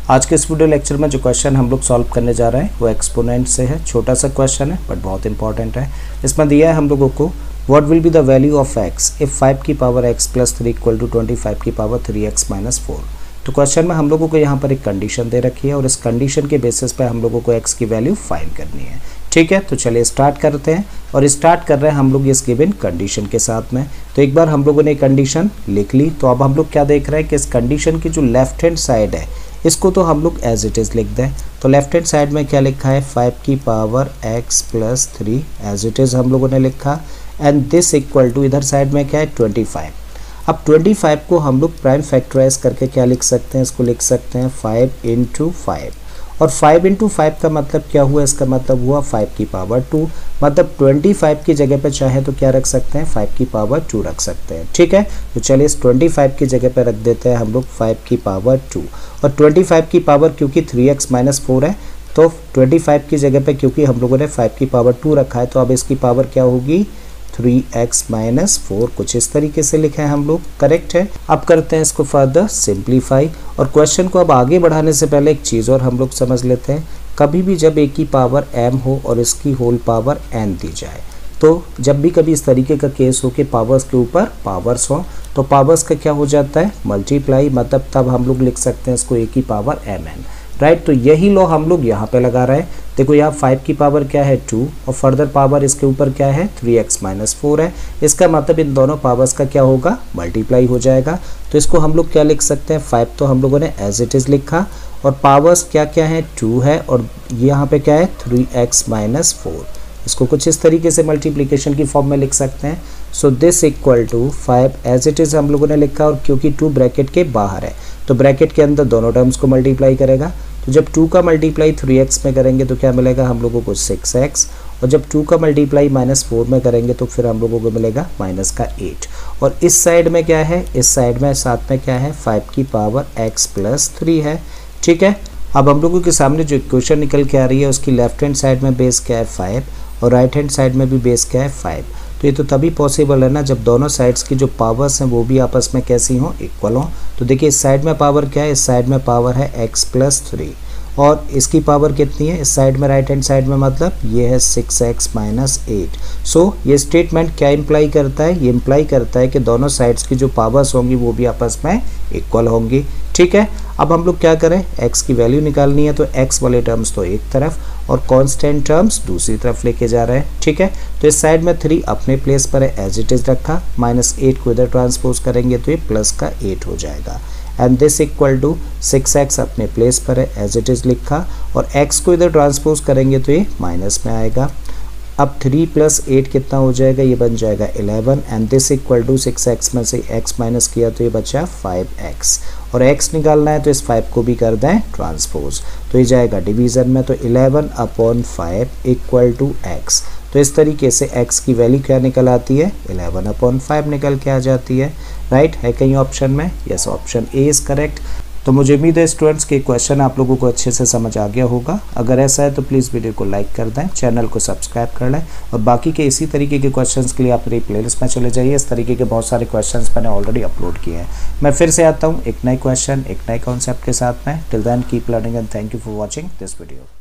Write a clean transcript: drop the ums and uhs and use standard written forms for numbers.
आज के इस वीडियो लेक्चर में जो क्वेश्चन हम लोग सॉल्व करने जा रहे हैं वो एक्सपोनेंट से है। छोटा सा क्वेश्चन है बट बहुत इंपॉर्टेंट है। इसमें दिया है हम लोगों को what will be the value of x if 5 की power x plus 3 equal to 25 की पावर 3x माइनस 4। तो क्वेश्चन में हम लोगों को यहाँ पर एक कंडीशन दे रखी है और इस कंडीशन के बेसिस पे हम लोगों को x की वैल्यू फाइंड करनी है। ठीक है, तो चलिए स्टार्ट करते हैं और स्टार्ट कर रहे हैं हम लोग इस गिवन कंडीशन के साथ में। तो एक बार हम लोगों ने कंडीशन लिख ली, तो अब हम लोग क्या देख रहे हैं कि इस कंडीशन की जो लेफ्ट हैंड साइड है इसको तो हम लोग एज इट इज़ लिख दें। तो लेफ्ट हैंड साइड में क्या लिखा है 5 की power x plus 3 as it is हम लोगों ने लिखा एंड दिस इक्वल टू इधर साइड में क्या है 25। अब 25 को हम लोग प्राइम फैक्टराइज करके क्या लिख सकते हैं, इसको लिख सकते हैं 5 इंटू 5 और 5 इंटू 5 का मतलब क्या हुआ, इसका मतलब हुआ 5 की पावर 2। मतलब 25 की जगह पे चाहे तो क्या रख सकते हैं 5 की पावर 2 रख सकते हैं। ठीक है, तो चलिए इस 25 की जगह पे रख देते हैं हम लोग 5 की पावर 2 और 25 की पावर क्योंकि 3x माइनस 4 है तो 25 की जगह पे क्योंकि हम लोगों ने 5 की पावर 2 रखा है तो अब इसकी पावर क्या होगी 3x माइनस 4। कुछ इस तरीके से लिखा है हम लोग, करेक्ट है। अब करते हैं इसको फर्दर सिंप्लीफाई और क्वेश्चन को अब आगे बढ़ाने से पहले एक चीज़ और हम लोग समझ लेते हैं। कभी भी जब a की पावर m हो और इसकी होल पावर n दी जाए तो जब भी कभी इस तरीके का केस हो कि पावर्स के ऊपर पावर्स हो तो पावर्स का क्या हो जाता है मल्टीप्लाई, मतलब तब हम लोग लिख सकते हैं इसको a की पावर mn, राइट। तो यही लॉ हम लोग यहाँ पे लगा रहे हैं। देखो यहाँ 5 की पावर क्या है 2 और फर्दर पावर इसके ऊपर क्या है 3x माइनस 4 है। इसका मतलब इन दोनों पावर्स का क्या होगा मल्टीप्लाई हो जाएगा। तो इसको हम लोग क्या लिख सकते हैं 5 तो हम लोगों ने एज इट इज़ लिखा और पावर्स क्या क्या है 2 है और यहाँ पे क्या है 3x माइनस 4। इसको कुछ इस तरीके से मल्टीप्लिकेशन की फॉर्म में लिख सकते हैं। So this equal to 5 as it is हम लोगों ने लिखा और क्योंकि 2 ब्रैकेट के बाहर है तो ब्रैकेट के अंदर दोनों टर्म्स को मल्टीप्लाई करेगा। तो जब 2 का मल्टीप्लाई 3x में करेंगे तो क्या मिलेगा हम लोगों को 6x और जब 2 का मल्टीप्लाई माइनस 4 में करेंगे तो फिर हम लोगों को मिलेगा माइनस का 8। और इस साइड में क्या है, इस साइड में साथ में क्या है 5 की पावर x प्लस 3 है। ठीक है, अब हम लोगों के सामने जो इक्वेशन निकल के आ रही है उसकी लेफ्ट हैंड साइड में बेस क्या है 5 और राइट हैंड साइड में भी बेस क्या है 5। तो ये तो तभी पॉसिबल है ना जब दोनों साइड्स की जो पावर्स हैं वो भी आपस में कैसी हों इक्वल हों। तो देखिए इस साइड में पावर क्या है, इस साइड में पावर है x प्लस 3 और इसकी पावर कितनी है इस साइड में राइट हैंड साइड में, मतलब ये है 6x माइनस 8। सो ये स्टेटमेंट क्या इम्प्लाई करता है, ये इम्प्लाई करता है कि दोनों साइड्स की जो पावर्स होंगी वो भी आपस में इक्वल होंगी। ठीक है, अब हम लोग क्या करें x की वैल्यू निकालनी है तो x वाले टर्म्स तो एक तरफ और कांस्टेंट टर्म्स दूसरी तरफ लेके जा रहे हैं। ठीक है, तो इस साइड में 3 अपने प्लेस पर है एज इट इज़ रखा, माइनस 8 को इधर ट्रांसपोज करेंगे तो ये प्लस का 8 हो जाएगा and this equal to 6x अपने प्लेस पर है एज इट इज़ लिखा और x को इधर ट्रांसपोज करेंगे तो ये माइनस में आएगा। अब 3 प्लस 8 कितना हो जाएगा, ये बन जाएगा 11 and this equal to 6x में से x माइनस किया तो ये बचा 5x और x निकालना है तो इस 5 को भी कर दें ट्रांसपोज तो ये जाएगा डिवीज़न में। तो 11/5 इक्वल टू x। तो इस तरीके से x की वैल्यू क्या निकल आती है 11/5 निकल के आ जाती है, राइट। है कहीं ऑप्शन में, yes option A is correct. तो मुझे उम्मीद है स्टूडेंट्स के क्वेश्चन आप लोगों को अच्छे से समझ आ गया होगा। अगर ऐसा है तो प्लीज़ वीडियो को लाइक कर दें, चैनल को सब्सक्राइब कर लें और बाकी के इसी तरीके के क्वेश्चंस के लिए आप मेरी प्लेलिस्ट में चले जाइए। इस तरीके के बहुत सारे क्वेश्चंस मैंने ऑलरेडी अपलोड किए हैं। मैं फिर से आता हूँ एक नए क्वेश्चन एक नए कॉन्सेप्ट के साथ में। Till then keep learning and thank you for watching this video.